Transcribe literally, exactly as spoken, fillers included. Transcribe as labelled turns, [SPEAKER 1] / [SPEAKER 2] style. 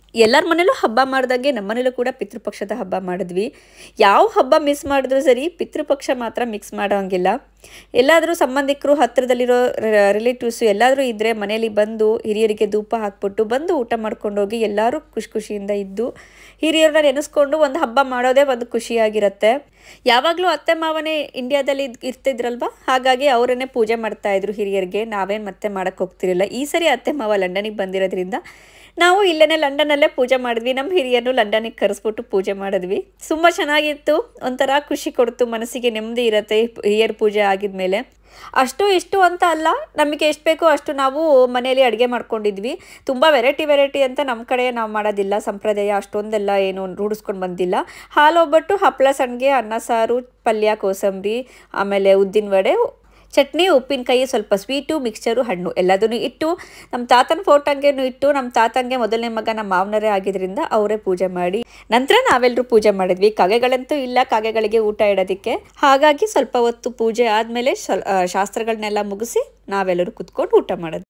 [SPEAKER 1] ಎಲ್ಲರ ಮನೇಲೂ ಹಬ್ಬ ಮಾಡ್ದಂಗೆ ನಮ್ಮ ಮನೇಲೂ ಕೂಡ ಪಿತೃಪಕ್ಷದ ಹಬ್ಬ ಮಾಡಿದ್ವಿ. ಯಾವ ಹಬ್ಬ ಮಿಸ್ ಮಾಡಿದ್ರು ಸರಿ ಪಿತೃಪಕ್ಷ ಮಾತ್ರ ಮಿಕ್ಸ್ ಮಾಡೋಂಗಿಲ್ಲ. ಎಲ್ಲಾದರೂ ಸಂಬಂಧಿಕರು ಹತ್ತಿರದಲ್ಲಿರೋ ರಿಲೇಟಿವ್ಸು ಎಲ್ಲಾದರೂ ಇದ್ದರೆ ಮನೇಲಿ ಬಂದು ಹಿರಿಯರಿಗೆ ಧೂಪ ಹಾಕ್ಬಿಟ್ಟು ಬಂದು ಊಟ ಮಾಡ್ಕೊಂಡೋಗಿ ಎಲ್ಲರೂ ಖುಷಿ ಖುಷಿಯಿಂದ ಇದ್ದು ಹಿರಿಯರನ್ನ ನೆನೆಸ್ಕೊಂಡು ಒಂದು ಹಬ್ಬ ಮಾಡೋದೇ ಒಂದು ಖುಷಿಯಾಗಿರುತ್ತೆ. ಯಾವಾಗಲೂ ಅತ್ತೆ ಮಾವನೇ ಇಂಡಿಯಾದಲ್ಲಿ ಇರ್ತಿದ್ರಲ್ವ, ಹಾಗಾಗಿ ಅವರನ್ನೇ ಪೂಜೆ ಮಾಡ್ತಾಯಿದ್ರು ಹಿರಿಯರಿಗೆ. ನಾವೇನು ಮತ್ತೆ ಮಾಡೋಕ್ಕೆ ಹೋಗ್ತಿರಲಿಲ್ಲ. ಈ ಸರಿ ಅತ್ತೆ ಮಾವ ಲಂಡನಿಗೆ ಬಂದಿರೋದ್ರಿಂದ ನಾವು ಇಲ್ಲೇ ಲಂಡನಲ್ಲೇ ಪೂಜೆ ಮಾಡಿದ್ವಿ. ನಮ್ಮ ಹಿರಿಯರನ್ನು ಲಂಡನಿಗೆ ಕರೆಸ್ಬಿಟ್ಟು ಪೂಜೆ ಮಾಡಿದ್ವಿ. ತುಂಬ ಚೆನ್ನಾಗಿತ್ತು, ಒಂಥರ ಖುಷಿ ಕೊಡ್ತು, ಮನಸ್ಸಿಗೆ ನೆಮ್ಮದಿ ಇರುತ್ತೆ ಹಿರಿಯರ ಪೂಜೆ ಆಗಿದ್ಮೇಲೆ. ಅಷ್ಟು ಇಷ್ಟು ಅಂತ ಅಲ್ಲ, ನಮಗೆ ಎಷ್ಟು ಬೇಕೋ ಅಷ್ಟು ನಾವು ಮನೆಯಲ್ಲಿ ಅಡುಗೆ ಮಾಡ್ಕೊಂಡಿದ್ವಿ. ತುಂಬ ವೆರೈಟಿ ವೆರೈಟಿ ಅಂತ ನಮ್ಮ ಕಡೆ ನಾವು ಮಾಡೋದಿಲ್ಲ, ಸಂಪ್ರದಾಯ ಅಷ್ಟೊಂದೆಲ್ಲ ಏನು ರೂಢಿಸ್ಕೊಂಡು ಬಂದಿಲ್ಲ. ಹಾಲು ಒಬ್ಬಟ್ಟು, ಹಪ್ಪಳ ಸಂಡಿಗೆ, ಅನ್ನ ಸಾರು, ಪಲ್ಯ, ಕೋಸಂಬರಿ, ಆಮೇಲೆ ಉದ್ದಿನ ವಡೆ, ಚಟ್ನಿ, ಉಪ್ಪಿನಕಾಯಿ, ಸ್ವಲ್ಪ ಸ್ವೀಟು, ಮಿಕ್ಸ್ಚರು, ಹಣ್ಣು ಎಲ್ಲದನ್ನು ಇಟ್ಟು ನಮ್ಮ ತಾತನ ಫೋಟೋಂಗೆನೂ ಇಟ್ಟು, ನಮ್ಮ ತಾತಂಗೆ ಮೊದಲನೇ ಮಗ ನಮ್ಮ ಮಾವನರೇ ಆಗಿದ್ದರಿಂದ ಅವರೇ ಪೂಜೆ ಮಾಡಿ ನಂತರ ನಾವೆಲ್ಲರೂ ಪೂಜೆ ಮಾಡಿದ್ವಿ. ಕಾಗೆಗಳಂತೂ ಇಲ್ಲ ಕಾಗೆಗಳಿಗೆ ಊಟ ಇಡೋದಕ್ಕೆ. ಹಾಗಾಗಿ ಸ್ವಲ್ಪ ಹೊತ್ತು ಪೂಜೆ ಆದಮೇಲೆ ಶಾಸ್ತ್ರಗಳನ್ನೆಲ್ಲ ಮುಗಿಸಿ ನಾವೆಲ್ಲರೂ ಕುತ್ಕೊಂಡು ಊಟ ಮಾಡೋದು.